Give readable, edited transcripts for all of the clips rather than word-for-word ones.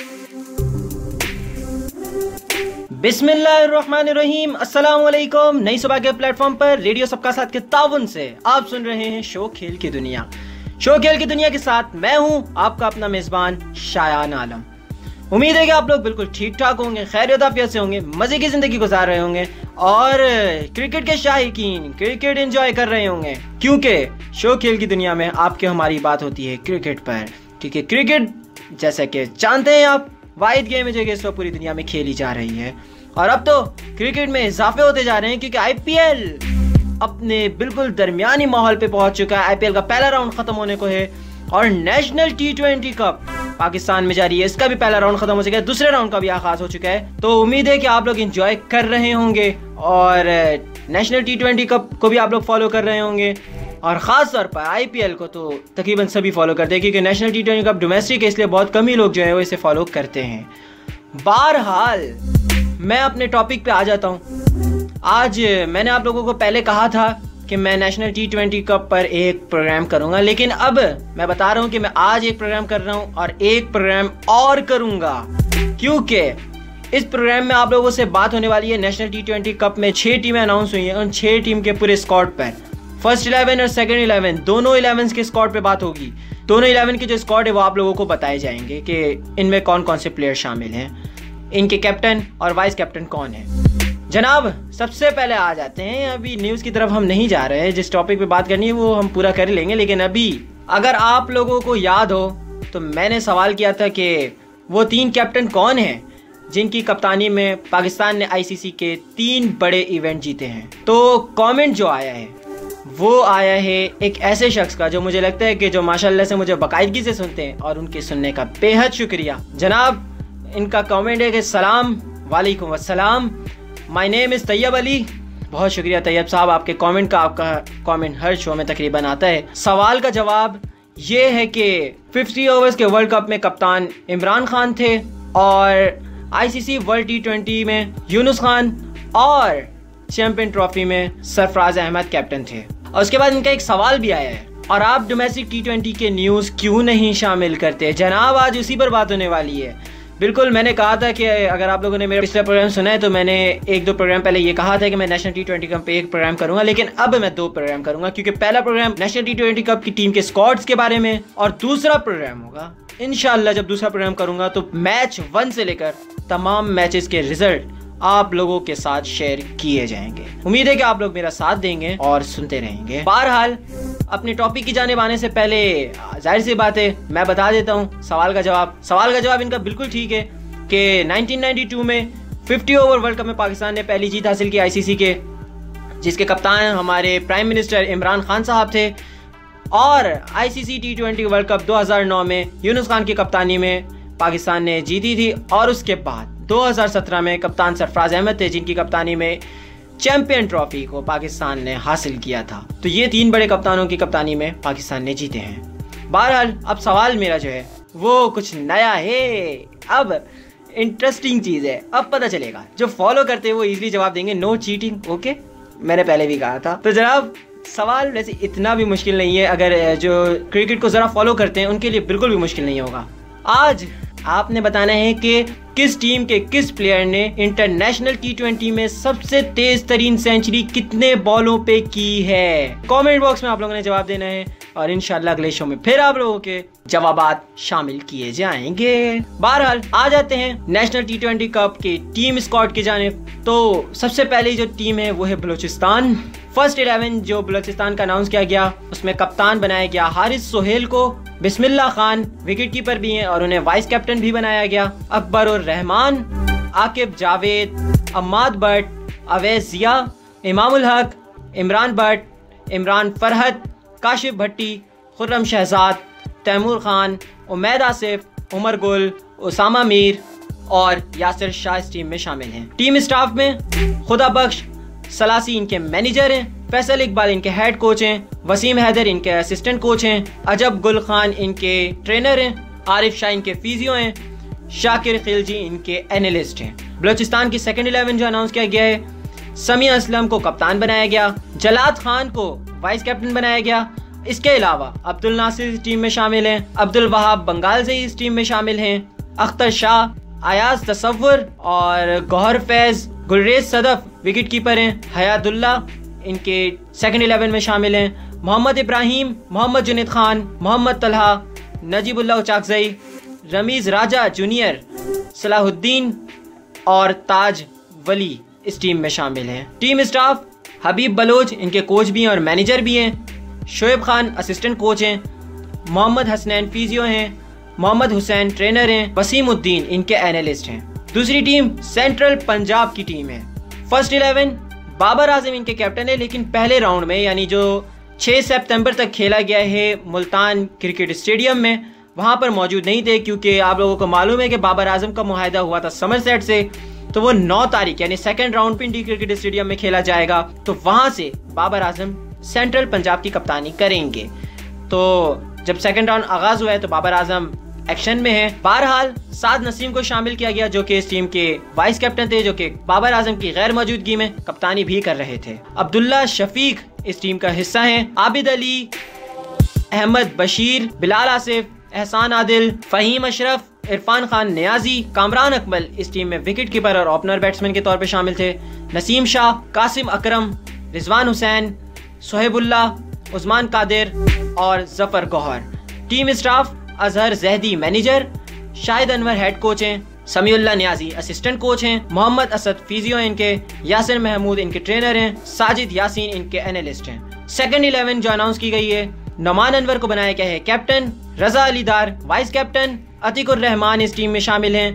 बिस्मिल्लाहिर्रहमानिर्रहीम, अस्सलाम वालेकुम। नई सुबह के प्लेटफॉर्म पर रेडियो सबका साथ के ताउन से आप सुन रहे हैं शो खेल की दुनिया। शो खेल की दुनिया के साथ मैं हूं आपका अपना मेजबान शायान आलम। उम्मीद है कि आप लोग बिल्कुल ठीक ठाक होंगे, खैरियत आफियत से होंगे, मजे की जिंदगी गुजार रहे होंगे और क्रिकेट के शाहीकीन क्रिकेट एंजॉय कर रहे होंगे, क्योंकि शो खेल की दुनिया में आपके हमारी बात होती है क्रिकेट पर। क्योंकि क्रिकेट जैसा कि जानते हैं आप, वाहिद गेम है जो कि इस वक्त पूरी दुनिया में खेली जा रही है। और अब तो क्रिकेट में इजाफे होते जा रहे हैं, क्योंकि आईपीएल अपने बिल्कुल दरमियानी माहौल पे पहुंच चुका है। आईपीएल का पहला राउंड खत्म होने को है और नेशनल टी20 कप पाकिस्तान में जारी है, इसका भी पहला राउंड खत्म हो चुका है, दूसरे राउंड का भी आगाज हो चुका है। तो उम्मीद है कि आप लोग एंजॉय कर रहे होंगे और नेशनल टी20 कप को भी आप लोग फॉलो कर रहे होंगे और ख़ास तौर पर आईपीएल को तो तकरीबन सभी फॉलो करते हैं, क्योंकि नेशनल टी20 कप डोमेस्टिक है, इसलिए बहुत कम ही लोग जो है वो इसे फॉलो करते हैं। बहरहाल मैं अपने टॉपिक पे आ जाता हूँ। आज मैंने आप लोगों को पहले कहा था कि मैं नेशनल टी20 कप पर एक प्रोग्राम करूंगा, लेकिन अब मैं बता रहा हूँ कि मैं आज एक प्रोग्राम कर रहा हूँ और एक प्रोग्राम और करूंगा, क्योंकि इस प्रोग्राम में आप लोगों से बात होने वाली है नेशनल टी20 कप में 6 टीमें अनाउंस हुई हैं, उन 6 टीम के पूरे स्क्वाड पर, फर्स्ट 11 और सेकंड 11 दोनों 11 के स्क्वाड पे बात होगी। दोनों 11 के जो स्क्वाड है वो आप लोगों को बताए जाएंगे कि इनमें कौन कौन से प्लेयर शामिल हैं, इनके कैप्टन और वाइस कैप्टन कौन है। जनाब सबसे पहले आ जाते हैं, अभी न्यूज़ की तरफ हम नहीं जा रहे हैं, जिस टॉपिक पे बात करनी है वो हम पूरा कर लेंगे, लेकिन अभी अगर आप लोगों को याद हो तो मैंने सवाल किया था कि वो 3 कैप्टन कौन हैं जिनकी कप्तानी में पाकिस्तान ने आईसीसी के 3 बड़े इवेंट जीते हैं। तो कमेंट जो आया है वो आया है एक ऐसे शख्स का जो मुझे लगता है कि जो माशाल्लाह से मुझे बाकायदगी से सुनते हैं, और उनके सुनने का बेहद शुक्रिया। जनाब इनका कमेंट है कि सलाम वालेकुम अस्सलाम, my name is Tayyab Ali. बहुत शुक्रिया तैयब साहब, आपके कमेंट का, आपका कमेंट हर शो में तकरीबन आता है। सवाल का जवाब ये है कि 50 ओवर्स के वर्ल्ड कप में कप्तान इमरान खान थे और आईसीसी वर्ल्ड टी20 में यूनुस खान और चैंपियन ट्रॉफी में सरफराज अहमद कैप्टन थे। और उसके बाद इनका एक सवाल भी आया है, और आप डोमेस्टिक टी20 के न्यूज़ क्यों नहीं शामिल करते। जनाब आज उसी पर बात होने वाली है। बिल्कुल मैंने कहा था कि अगर आप लोगों ने मेरा पिछला प्रोग्राम सुना है तो मैंने 1-2 प्रोग्राम पहले ये कहा था कि मैं नेशनल टी20 कप पे एक प्रोग्राम करूंगा, लेकिन अब मैं 2 प्रोग्राम करूंगा, क्योंकि पहला प्रोग्राम नेशनल टी20 कप की टीम के स्क्वाड्स के बारे में और दूसरा प्रोग्राम होगा इंशाल्लाह, जब दूसरा प्रोग्राम करूंगा तो मैच 1 से लेकर तमाम मैचेस के रिजल्ट आप लोगों के साथ शेयर किए जाएंगे। उम्मीद है कि आप लोग मेरा साथ देंगे और सुनते रहेंगे। बहरहाल अपने टॉपिक की जानिब आने से पहले जाहिर सी बात है मैं बता देता हूँ सवाल का जवाब इनका बिल्कुल ठीक है कि 1992 में 50 ओवर वर्ल्ड कप में पाकिस्तान ने पहली जीत हासिल की आईसीसी के, जिसके कप्तान हमारे प्राइम मिनिस्टर इमरान खान साहब थे। और आईसीसी टी20 वर्ल्ड कप 2009 में यूनुस खान की कप्तानी में पाकिस्तान ने जीती थी, और उसके बाद 2017 में कप्तान सरफराज अहमद थे जिनकी कप्तानी में चैंपियन ट्रॉफी को पाकिस्तान ने हासिल किया था। तो ये 3 बड़े कप्तानों की कप्तानी में पाकिस्तान ने जीते हैं। बहरहाल अब सवाल मेरा जो है वो कुछ नया है, अब इंटरेस्टिंग चीज़ है, अब पता चलेगा। जो फॉलो करते हैं वो इजीली जवाब देंगे, नो चीटिंग, ओके, मैंने पहले भी कहा था। तो जनाब सवाल वैसे इतना भी मुश्किल नहीं है, अगर जो क्रिकेट को ज़रा फॉलो करते हैं उनके लिए बिल्कुल भी मुश्किल नहीं होगा। आज आपने बताना है कि किस टीम के किस प्लेयर ने इंटरनेशनल टी20 में सबसे तेज तरीन सेंचुरी कितने बॉलों पे की है। कमेंट बॉक्स में आप लोगों ने जवाब देना है और इंशाल्लाह अगले शो में फिर आप लोगों के जवाबात शामिल किए जाएंगे। बहरहाल आ जाते हैं नेशनल टी20 कप के टीम स्क्वाड की जानिब। तो सबसे पहले जो टीम है वो है बलूचिस्तान। फर्स्ट 11 जो बलूचिस्तान का अनाउंस किया गया, उसमें कप्तान बनाया गया हारिस सोहेल को, बिस्मिल्लाह खान विकेट कीपर भी हैं और उन्हें वाइस कैप्टन भी बनाया गया, अकबर और रहमान, आकिब जावेद, अम्माद भट्ट, अवैस जिया, इमामुल हक, इमरान भट्ट, इमरान फरहत, काशिफ भट्टी, खुर्रम शहजाद, तैमूर खान, उमैद आसिफ, उमर गुल, उसामा मीर और यासिर शाह इस टीम में शामिल हैं। टीम स्टाफ में खुदा बख्श सलासी इनके मैनेजर हैं, फैसल इकबाल इनके हेड कोच हैं, वसीम हैदर इनके असिस्टेंट कोच हैं, अजब गुल खान इनके ट्रेनर हैं, आरिफ शाह इनके फिजियो हैं, शाकिर खिलजी इनके एनालिस्ट हैं। बलूचिस्तान की सेकंड 11 जो अनाउंस किया गया है, समिया असलम को कप्तान बनाया गया, जलाद खान को वाइस कैप्टन बनाया गया। इसके अलावा अब्दुल नासिर इस टीम में शामिल हैं, अब्दुल वहाब बंगाल से इस टीम में शामिल हैं, अख्तर शाह, अयाज तसव्वुर और गौहर फैज, गुलरेज सदफ विकेट कीपर हैं, हयातुल्ला इनके सेकंड 11 में शामिल हैं, मोहम्मद इब्राहिम, मोहम्मद जुनैद खान, मोहम्मद तलहा, नजीबुल्लाह उचाकजई, रमीज राजा जूनियर, सलाहुद्दीन और ताज वली इस टीम में शामिल हैं। टीम स्टाफ हबीब बलोच इनके कोच भी हैं और मैनेजर भी हैं, शोएब खान असिस्टेंट कोच हैं, मोहम्मद हसनैन फिजियो हैं, मोहम्मद हुसैन ट्रेनर हैं, वसीमुद्दीन इनके एनालिस्ट हैं। दूसरी टीम सेंट्रल पंजाब की टीम है। फर्स्ट 11 बाबर आजम इनके कैप्टन है, लेकिन पहले राउंड में यानी जो 6 सितंबर तक खेला गया है मुल्तान क्रिकेट स्टेडियम में, वहां पर मौजूद नहीं थे, क्योंकि आप लोगों को मालूम है कि बाबर आजम का मुआहदा हुआ था समरसेट से, तो वो 9 तारीख यानी सेकंड राउंड पे इंडी क्रिकेट स्टेडियम में खेला जाएगा, तो वहां से बाबर आजम सेंट्रल पंजाब की कप्तानी करेंगे। तो जब सेकंड राउंड आगाज हुआ है तो बाबर आजम एक्शन में है। बहरहाल साद नसीम को शामिल किया गया, जो कि इस टीम के वाइस कैप्टन थे, जो कि बाबर आजम की गैर मौजूदगी में कप्तानी भी कर रहे थे। अब्दुल्ला शफीक इस टीम का हिस्सा हैं, आबिद अली, अहमद बशीर, बिलाल आसिफ, एहसान आदिल, फहीम अशरफ, इरफान खान नियाजी, कामरान अकमल इस टीम में विकेट कीपर और ओपनर बैट्समैन के तौर पर शामिल थे, नसीम शाह, कासिम अकरम, रिजवान हुसैन, सोहेबुल्ला, उस्मान कादिर और Zafar Gohar. Team staff Azhar Zahdi manager, Shahid Anwar head coach हैं, समीउल्लाह नियाजी असिस्टेंट कोच हैं, मोहम्मद असद फिजियो इनके, यासिर महमूद इनके ट्रेनर हैं, साजिद यासीन इनके एनालिस्ट हैं। सेकंड 11 जो अनाउंस की गई है, नमान अनवर को बनाया गया है captain, Raza Alidar vice captain, Atiqur Rehman इस टीम में शामिल हैं,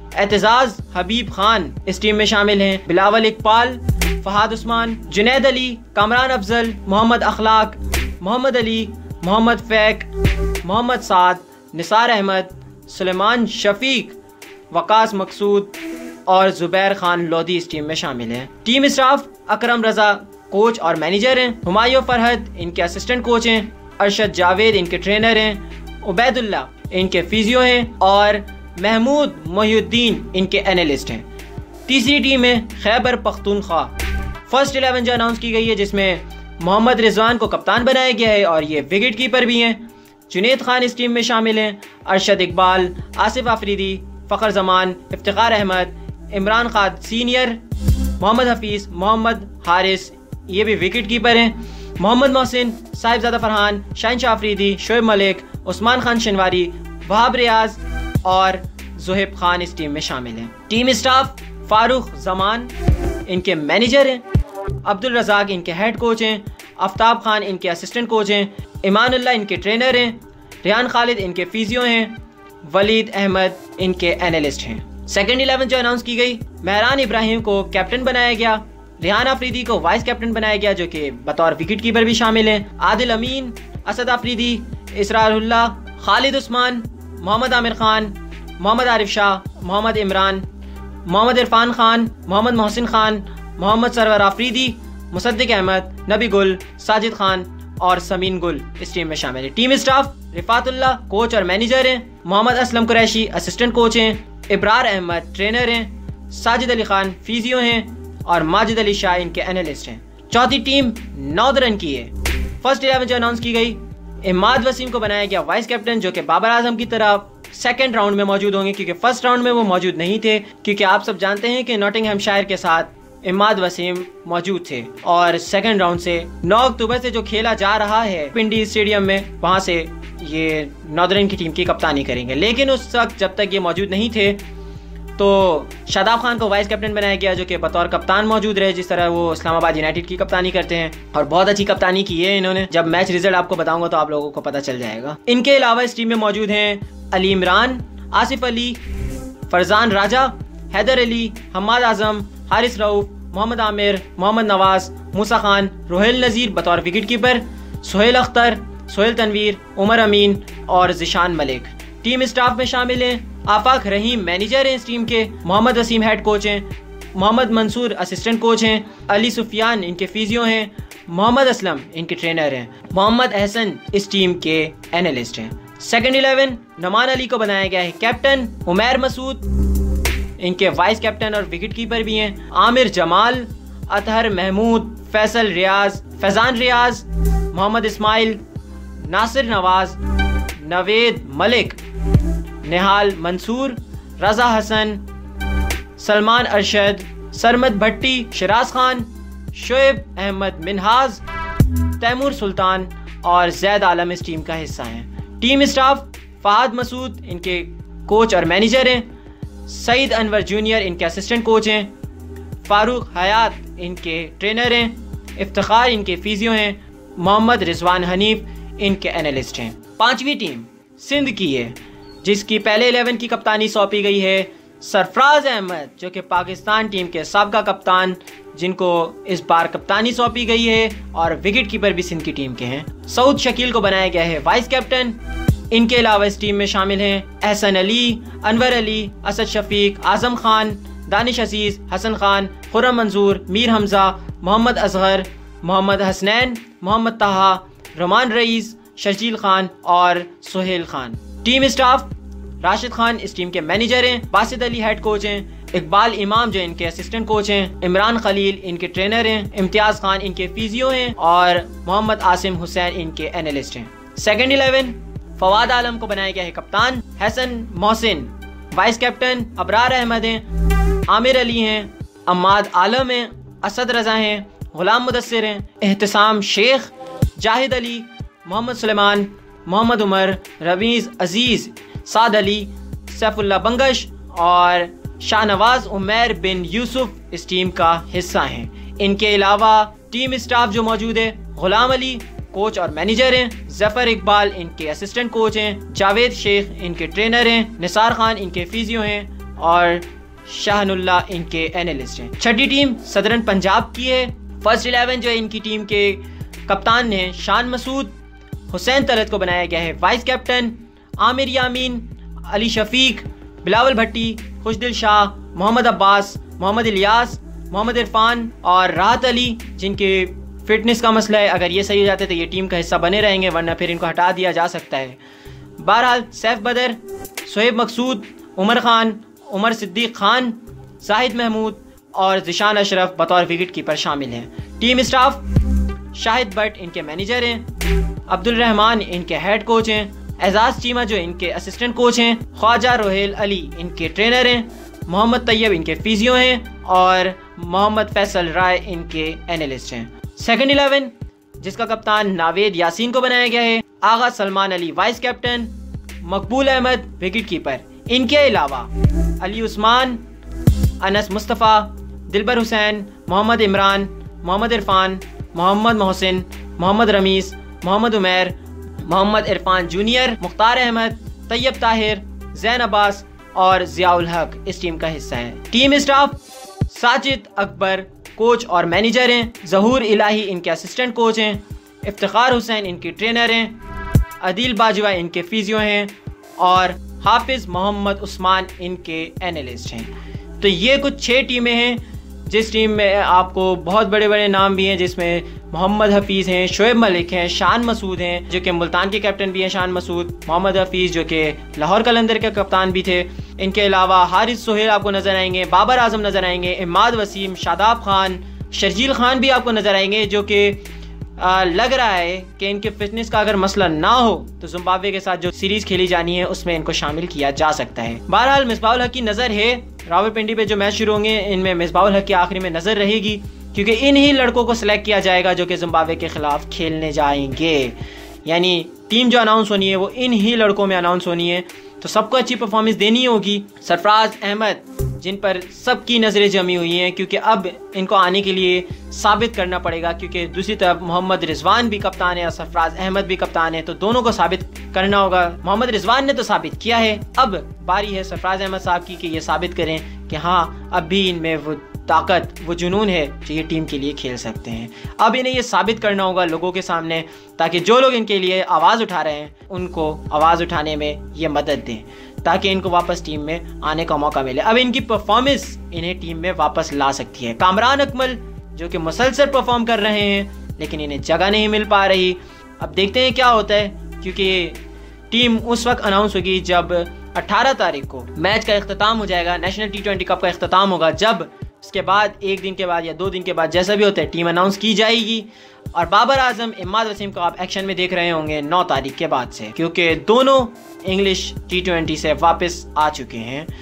एतजाज हबीब खान इस टीम में शामिल हैं, बिलावल इकबाल, फहाद उस्मान, जुनैद अली, कामरान अफजल, मोहम्मद अखलाक, मोहम्मद अली, मोहम्मद फैक, मोहम्मद साद, निसार अहमद, सुलेमान शफीक, वकास मकसूद और जुबैर खान लोधी इस टीम में शामिल हैं। Team staff Akram Raza coach और मैनेजर हैं, हुमायूं फरहद इनके असिस्टेंट कोच हैं, अरशद जावेद इनके ट्रेनर हैं, उबैदुल्ला इनके फिजियो हैं और महमूद मोहिउद्दीन इनके एनालिस्ट हैं। तीसरी टीम है खैबर पख्तूनख्वा। फर्स्ट 11 जो अनाउंस की गई है, जिसमें मोहम्मद रिजवान को कप्तान बनाया गया है और ये विकेट कीपर भी हैं, जुनैद खान इस टीम में शामिल हैं, अरशद इकबाल, आसिफ आफरीदी, फ़खर जमान, इफ्तिखार अहमद, इमरान खान सीनियर, मोहम्मद हफीज़, मोहम्मद हारिस ये भी विकेट कीपर हैं, मोहम्मद मोहसिन, साहिबजादा फरहान, शायन शाह अफरीदी, शोएब मलिक, उस्मान खान शनवारी, वहाब रियाज और ज़ुहैब खान इस टीम में शामिल हैं। टीम स्टाफ फारूक जमान इनके मैनेजर हैं, अब्दुल रज़ाक इनके हेड कोच हैं, आफ्ताब खान इनके असिस्टेंट कोच हैं, ईमानुल्लाह इनके ट्रेनर हैं, रियान खालिद इनके फिजियो हैं, वलीद अहमद इनके एनालिस्ट हैं। सेकंड 11 जो अनाउंस की गई, मेहरान इब्राहिम को कैप्टन बनाया गया, रिहान अफरीदी को वाइस कैप्टन बनाया गया, जो कि बतौर विकेट कीपर भी शामिल हैं, आदिल अमीन, असद अफरीदी, इसरारुल्लाह, खालिद उस्मान, मोहम्मद आमिर खान, मोहम्मद आरिफ शाह, मोहम्मद इमरान, मोहम्मद इरफान खान, मोहम्मद मोहसिन खान, मोहम्मद सरवर अफरीदी, मुसद्दिक अहमद, नबी गुल, साजिद खान और समीन गुल इस टीम में शामिल है। टीम स्टाफ रिफातुल्लाह कोच और मैनेजर हैं, मोहम्मद असलम कुरैशी असिस्टेंट कोच हैं, इब्रार अहमद ट्रेनर हैं, साजिद अली खान फिजियो हैं और माजिद अली शाह इनके एनालिस्ट हैं। चौथी टीम नॉर्दर्न की है। फर्स्ट 11 जो अनाउंस की गई, इमाद वसीम को बनाया गया वाइस कैप्टन, जो कि बाबर आजम की तरह सेकंड राउंड में मौजूद होंगे, क्योंकि फर्स्ट राउंड में वो मौजूद नहीं थे, क्योंकि आप सब जानते हैं कि नॉटिंघमशायर के साथ इमाद वसीम मौजूद थे और सेकंड राउंड से 9 अक्टूबर से जो खेला जा रहा है पिंडी स्टेडियम में, वहां से ये नॉर्दर्न की टीम की कप्तानी करेंगे। लेकिन उस वक्त जब तक ये मौजूद नहीं थे तो शादाब खान को वाइस कैप्टन बनाया गया, जो कि बतौर कप्तान मौजूद रहे, जिस तरह वो इस्लामाबाद यूनाइटेड की कप्तानी करते हैं और बहुत अच्छी कप्तानी की है इन्होंने। जब मैच रिजल्ट आपको बताऊंगा तो आप लोगों को पता चल जाएगा। इनके अलावा इस टीम में मौजूद हैं अली इमरान, आसिफ अली, फरजान राजा, हैदर अली, हम्माद आजम, हारिस रऊफ, मोहम्मद आमिर, मोहम्मद नवाज, मूसा खान, रोहेल नज़ीर बतौर विकेट कीपर, सुहेल अख्तर, सोहेल तनवीर, उमर अमीन और जिशान मलिक। टीम स्टाफ में शामिल हैं आफाक रहीम मैनेजर हैं इस टीम के, मोहम्मद वसीम हेड कोच हैं, मोहम्मद मंसूर असिस्टेंट कोच हैं, अली सुफियान इनके फिजियो हैं, मोहम्मद असलम इनके ट्रेनर हैं, मोहम्मद अहसन इस टीम के एनालिस्ट हैं। सेकंड 11 नमान अली को बनाया गया है कैप्टन, उमैर मसूद इनके वाइस कैप्टन और विकेट कीपर भी हैं, आमिर जमाल, अतहर महमूद, फैसल रियाज, फैजान रियाज, मोहम्मद इस्माइल, नासिर नवाज, नवेद मलिक, निहाल मंसूर, रजा हसन, सलमान अरशद, सरमद भट्टी, शिराज खान, शोएब अहमद मिनहाज, तैमूर सुल्तान और जैद आलम इस टीम का हिस्सा हैं। टीम स्टाफ फहद मसूद इनके कोच और मैनेजर हैं, सईद अनवर जूनियर इनके असिस्टेंट कोच हैं, फारूक हयात इनके ट्रेनर हैं, इफ्तिखार इनके फिजियो हैं, मोहम्मद रिजवान हनीफ इनके एनालिस्ट हैं। पांचवी टीम सिंध की है, जिसकी पहले 11 की कप्तानी सौंपी गई है सरफराज अहमद, जो कि पाकिस्तान टीम के साबका कप्तान, जिनको इस बार कप्तानी सौंपी गई है और विकेट कीपर भी सिंध की टीम के हैं। सऊद शकील को बनाया गया है वाइस कैप्टन। इनके अलावा इस टीम में शामिल हैं एहसन अली, अनवर अली, असद शफीक, आजम खान, दानिश अजीज, हसन खान, खुर्रम मंजूर, मीर हमजा, मोहम्मद असगर, मोहम्मद हसनैन, मोहम्मद ताहा, रोमान रईस, शर्जील खान और सुहेल खान। टीम स्टाफ राशिद खान इस टीम के मैनेजर हैं, बासित अली हेड कोच हैं, इकबाल इमाम जो इनके असिस्टेंट कोच हैं, इमरान खलील इनके ट्रेनर हैं, इम्तियाज खान इनके फिजियो हैं और मोहम्मद आसिम हुसैन इनके एनालिस्ट हैं। सेकंड 11 फवाद आलम को बनाया गया है कप्तान, हसन मोहसिन वाइस कैप्टन, अबरार अहमद हैं, आमिर अली हैं, अम्माद आलम हैं, असद रजा हैं, गुलाम मुदस्सिर हैं, एहतसाम शेख, जाहिद अली, मोहम्मद सुलेमान, मोहम्मद उमर, रवीज अजीज, साद अली, सैफुल्ला बंगश और शाहनवाज उमैर बिन यूसुफ इस टीम का हिस्सा हैं। इनके अलावा टीम स्टाफ जो मौजूद है, गुलाम अली कोच और मैनेजर हैं, जफर इकबाल इनके असिस्टेंट कोच हैं, जावेद शेख इनके ट्रेनर हैं, निसार खान इनके फिजियो हैं और शाहनुल्ला इनके एनालिस्ट हैं। छठी टीम सदरन पंजाब की है। फर्स्ट 11 जो है इनकी टीम के कप्तान ने शान मसूद, हुसैन तलत को बनाया गया है वाइस कैप्टन, आमिर यामीन, अली शफीक, बिलावल भट्टी, खुशदिल शाह, मोहम्मद अब्बास, मोहम्मद इलियास, मोहम्मद इरफान और राहत अली, जिनके फिटनेस का मसला है। अगर ये सही हो जाते तो ये टीम का हिस्सा बने रहेंगे, वरना फिर इनको हटा दिया जा सकता है। बहरहाल सैफ बदर, सोहेब मकसूद, उमर खान, उमर सिद्दीक खान, जाहिद महमूद और जिशान अशरफ बतौर विकेट कीपर शामिल हैं। टीम स्टाफ शाहिद भट्ट इनके मैनेजर हैं, अब्दुल रहमान इनके हेड कोच हैं, एजाज चीमा जो इनके असिस्टेंट कोच हैं, ख्वाजा रोहेल अली इनके ट्रेनर हैं, मोहम्मद तैयब इनके फिजियो हैं और मोहम्मद फैसल राय इनके एनालिस्ट हैं। सेकंड 11 जिसका कप्तान नावेद यासीन को बनाया गया है, Agha Salman Ali vice captain, Maqbool Ahmed wicket keeper. इनके अलावा अली उस्मान, अनस मुस्तफ़ा, दिलबर हुसैन, मोहम्मद इमरान, मोहम्मद इरफान, मोहम्मद मोहसिन, मोहम्मद रमीस, मोहम्मद उमैर, मोहम्मद इरफान जूनियर, मुख्तार अहमद, तैयब ताहिर, जैन अब्बास और जियाउल हक इस टीम का हिस्सा है। Team staff Sajid Akbar coach और मैनेजर हैं, जहूर इलाही इनके असिस्टेंट कोच हैं, इफ्तिखार हुसैन इनके ट्रेनर हैं, अदील बाजवा इनके फिजियो हैं और हाफिज मोहम्मद उस्मान इनके एनालिस्ट हैं। तो ये कुछ 6 टीमें हैं, जिस टीम में आपको बहुत बड़े बड़े नाम भी हैं, जिसमें मोहम्मद हफीज़ हैं, शोएब मलिक हैं, शान मसूद हैं जो कि मुल्तान के कैप्टन भी हैं, शान मसूद, मोहम्मद हफीज़ जो कि लाहौर कलंदर के कप्तान भी थे। इनके अलावा हारिस सोहेल आपको नज़र आएंगे, बाबर आजम नज़र आएंगे, इमाद वसीम, शादाब खान, शर्जील खान भी आपको नज़र आएंगे, जो कि लग रहा है कि इनके फिटनेस का अगर मसला ना हो तो जिम्बाब्वे के साथ जो सीरीज खेली जानी है उसमें इनको शामिल किया जा सकता है। बहरहाल मिसबाहुल हक की नज़र है, रावलपिंडी पे जो मैच शुरू होंगे इनमें मिसबाहुल हक की आखिरी में नज़र रहेगी, क्योंकि इन ही लड़कों को सिलेक्ट किया जाएगा जो कि जिम्बाब्वे के खिलाफ खेलने जाएंगे। यानी टीम जो अनाउंस होनी है वो इन ही लड़कों में अनाउंस होनी है, तो सबको अच्छी परफॉर्मेंस देनी होगी। सरफराज अहमद जिन पर सबकी नज़रें जमी हुई हैं, क्योंकि अब इनको आने के लिए साबित करना पड़ेगा, क्योंकि दूसरी तरफ मोहम्मद रिजवान भी कप्तान है और सरफराज अहमद भी कप्तान है, तो दोनों को साबित करना होगा। मोहम्मद रिजवान ने तो साबित किया है, अब बारी है सरफराज अहमद साहब की कि ये साबित करें कि हाँ अब भी इनमें वो ताकत, वो जुनून है जो ये टीम के लिए खेल सकते हैं। अब इन्हें ये साबित करना होगा लोगों के सामने, ताकि जो लोग इनके लिए आवाज़ उठा रहे हैं उनको आवाज़ उठाने में ये मदद दें, ताकि इनको वापस टीम में आने का मौका मिले। अब इनकी परफॉर्मेंस इन्हें टीम में वापस ला सकती है। कामरान अकमल जो कि मुसलसल परफॉर्म कर रहे हैं, लेकिन इन्हें जगह नहीं मिल पा रही। अब देखते हैं क्या होता है, क्योंकि टीम उस वक्त अनाउंस होगी जब 18 तारीख को मैच का इख्तिताम हो जाएगा, नेशनल T20 कप का इख्तिताम होगा, जब उसके बाद 1 दिन के बाद या 2 दिन के बाद जैसा भी होता है टीम अनाउंस की जाएगी। और बाबर आजम, इमाद वसीम को आप एक्शन में देख रहे होंगे 9 तारीख के बाद से, क्योंकि दोनों इंग्लिश T20 से वापस आ चुके हैं।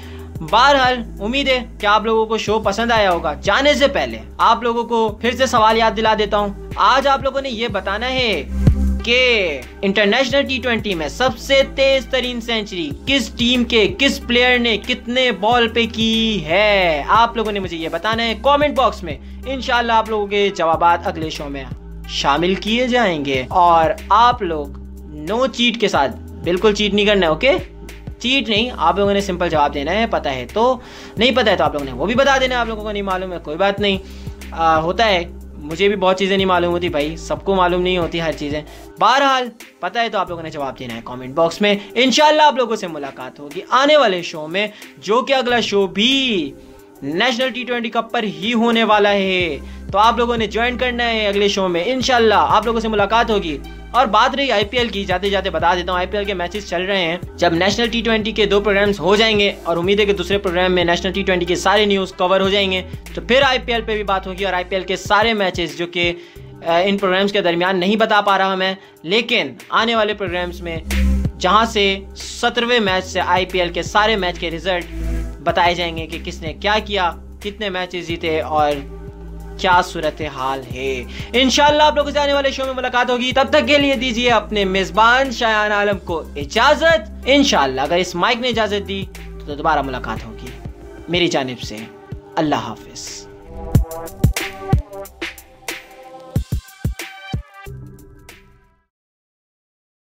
बहरहाल उम्मीद है कि आप लोगों को शो पसंद आया होगा। जाने से पहले आप लोगों को फिर से सवाल याद दिला देता हूँ। आज आप लोगों ने ये बताना है कि इंटरनेशनल T20 में सबसे तेज तरीन सेंचुरी किस टीम के किस प्लेयर ने कितने बॉल पे की है। आप लोगों ने मुझे ये बताना है कमेंट बॉक्स में। इंशाल्लाह आप लोगों के जवाबात अगले शो में शामिल किए जाएंगे। और आप लोग नो चीट के साथ, बिल्कुल चीट नहीं करना है, ओके? चीट नहीं, आप लोगों ने सिंपल जवाब देना है। पता है तो, नहीं पता है तो आप लोगों ने वो भी बता देना। आप लोगों को नहीं मालूम है कोई बात नहीं, होता है, मुझे भी बहुत चीज़ें नहीं मालूम होती भाई, सबको मालूम नहीं होती हर चीज़ें। बहरहाल पता है तो आप लोगों ने जवाब देना है कमेंट बॉक्स में। इंशाल्लाह आप लोगों से मुलाकात होगी आने वाले शो में, जो कि अगला शो भी नेशनल T20 कप पर ही होने वाला है। तो आप लोगों ने ज्वाइन करना है अगले शो में। इंशाल्लाह आप लोगों से मुलाकात होगी। और बात रही IPL की, जाते जाते बता देता हूँ, IPL के मैचेस चल रहे हैं। जब नेशनल T20 के 2 प्रोग्राम्स हो जाएंगे और उम्मीद है कि दूसरे प्रोग्राम में नेशनल T20 के सारे न्यूज़ कवर हो जाएंगे, तो फिर IPL पे भी बात होगी। और IPL के सारे मैचेस जो कि इन प्रोग्राम्स के दरमियान नहीं बता पा रहा मैं, लेकिन आने वाले प्रोग्राम्स में जहाँ से 17वें मैच से IPL के सारे मैच के रिजल्ट बताए जाएंगे कि किसने क्या किया, कितने मैचेस जीते और क्या सूरत हाल है। इंशाल्लाह आप लोगों से आने वाले शो में मुलाकात होगी। तब तक के लिए दीजिए अपने मेजबान शायान आलम को इजाजत। इंशाल्लाह अगर इस माइक ने इजाजत दी तो दोबारा मुलाकात होगी। मेरी जानिब से अल्लाह हाफिज।